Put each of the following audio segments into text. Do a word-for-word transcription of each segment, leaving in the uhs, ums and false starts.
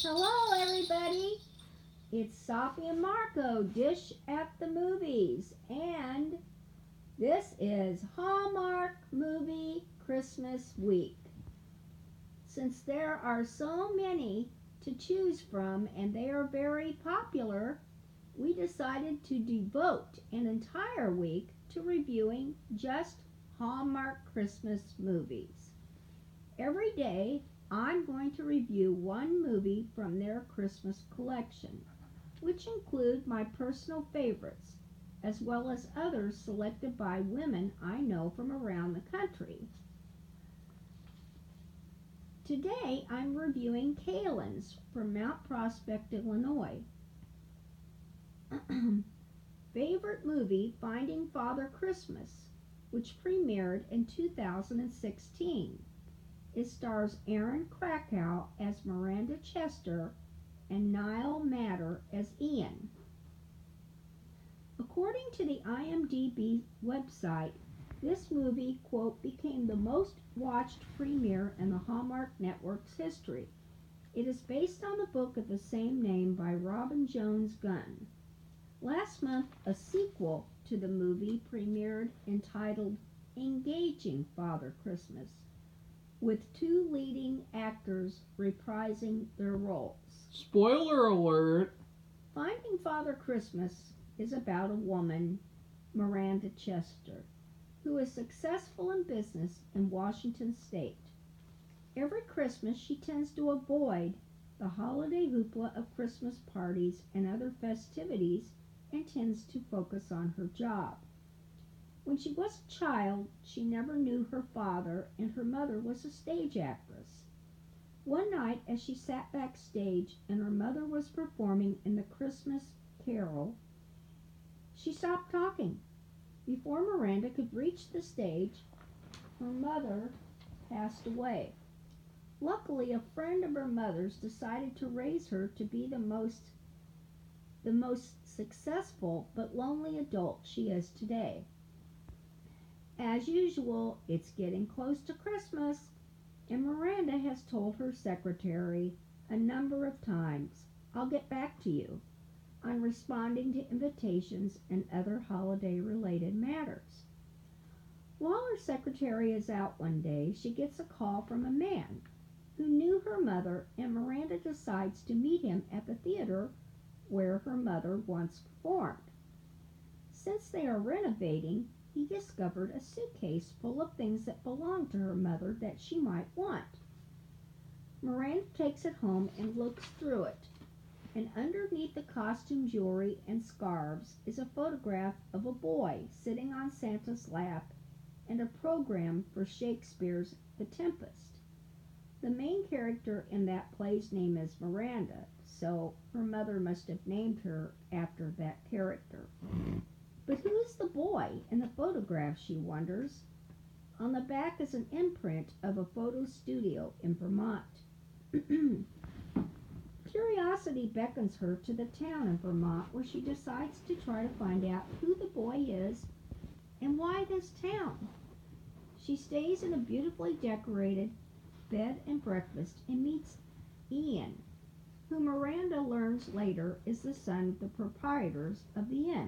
Hello, everybody. It's Sophie and Marco, Dish at the Movies, and this is Hallmark Movie Christmas Week. Since there are so many to choose from and they are very popular, we decided to devote an entire week to reviewing just Hallmark Christmas movies. Every day, I'm going to review one movie from their Christmas collection, which include my personal favorites, as well as others selected by women I know from around the country. Today, I'm reviewing Kalins from Mount Prospect, Illinois. Favorite movie, Finding Father Christmas, which premiered in two thousand sixteen. It stars Aaron Krakow as Miranda Chester and Niall Matter as Ian. According to the I M D B website, this movie, quote, became the most watched premiere in the Hallmark Network's history. It is based on the book of the same name by Robin Jones Gunn. Last month, a sequel to the movie premiered entitled Engaging Father Christmas, with two leading actors reprising their roles. Spoiler alert! Finding Father Christmas is about a woman, Miranda Chester, who is successful in business in Washington State. Every Christmas, she tends to avoid the holiday hoopla of Christmas parties and other festivities and tends to focus on her job. When she was a child, she never knew her father, and her mother was a stage actress. One night, as she sat backstage and her mother was performing in the Christmas Carol, she stopped talking. Before Miranda could reach the stage, her mother passed away. Luckily, a friend of her mother's decided to raise her to be the most, the most successful but lonely adult she is today. As usual, it's getting close to Christmas, and Miranda has told her secretary a number of times, "I'll get back to you," on responding to invitations and other holiday-related matters. While her secretary is out one day, she gets a call from a man who knew her mother, and Miranda decides to meet him at the theater where her mother once performed. Since they are renovating, he discovered a suitcase full of things that belonged to her mother that she might want. Miranda takes it home and looks through it, and underneath the costume jewelry and scarves is a photograph of a boy sitting on Santa's lap and a program for Shakespeare's The Tempest. The main character in that play's name is Miranda, so her mother must have named her after that character. But who's the boy in the photograph, she wonders. On the back is an imprint of a photo studio in Vermont. Curiosity beckons her to the town in Vermont, where she decides to try to find out who the boy is and why this town. She stays in a beautifully decorated bed and breakfast and meets Ian, who Miranda learns later is the son of the proprietors of the inn.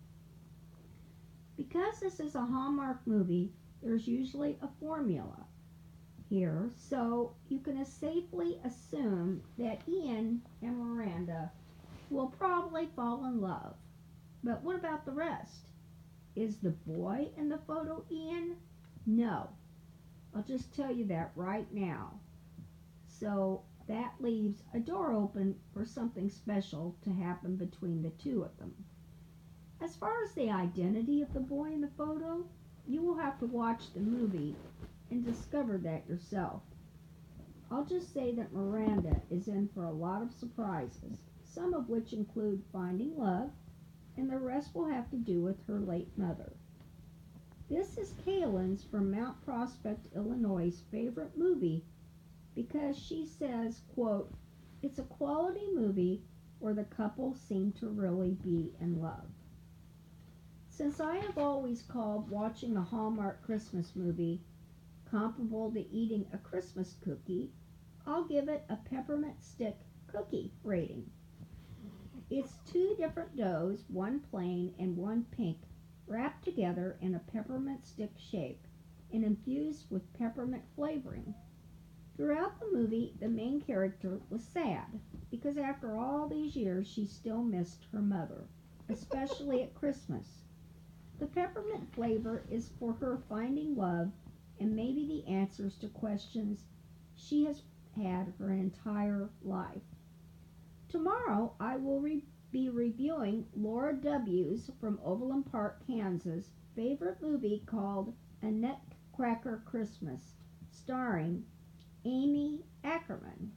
Because this is a Hallmark movie, there's usually a formula here, so you can safely assume that Ian and Miranda will probably fall in love. But what about the rest? Is the boy in the photo Ian? No. I'll just tell you that right now. So that leaves a door open for something special to happen between the two of them. As far as the identity of the boy in the photo, you will have to watch the movie and discover that yourself. I'll just say that Miranda is in for a lot of surprises, some of which include finding love, and the rest will have to do with her late mother. This is Kalins from Mount Prospect, Illinois' favorite movie because she says, quote, "It's a quality movie where the couple seem to really be in love." Since I have always called watching a Hallmark Christmas movie comparable to eating a Christmas cookie, I'll give it a peppermint stick cookie rating. It's two different doughs, one plain and one pink, wrapped together in a peppermint stick shape and infused with peppermint flavoring. Throughout the movie, the main character was sad because after all these years she still missed her mother, especially at Christmas. The peppermint flavor is for her finding love and maybe the answers to questions she has had her entire life. Tomorrow I will re- be reviewing Laura W.'s from Overland Park, Kansas favorite movie called A Nutcracker Christmas, starring Amy Ackerman.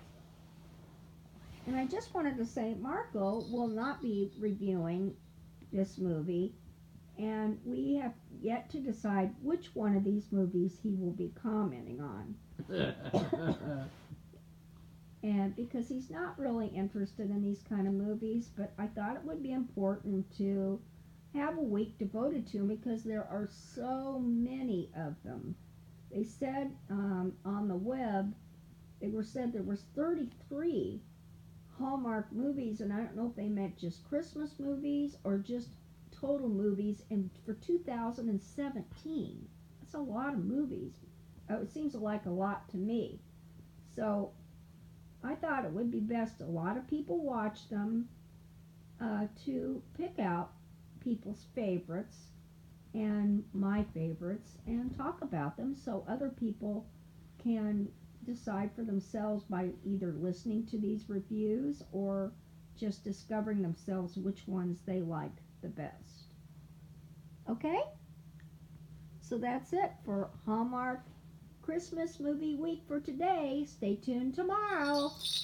And I just wanted to say Marco will not be reviewing this movie, and we have yet to decide which one of these movies he will be commenting on. And because he's not really interested in these kind of movies, but I thought it would be important to have a week devoted to them because there are so many of them. They said um, on the web, they were said there was thirty-three Hallmark movies, and I don't know if they meant just Christmas movies or just total movies. And for two thousand seventeen, that's a lot of movies. Oh, it seems like a lot to me. So I thought it would be best. A lot of people watch them uh, to pick out people's favorites and my favorites and talk about them so other people can decide for themselves by either listening to these reviews or just discovering themselves which ones they like the best. Okay? So that's it for Hallmark Christmas Movie Week for today. Stay tuned tomorrow.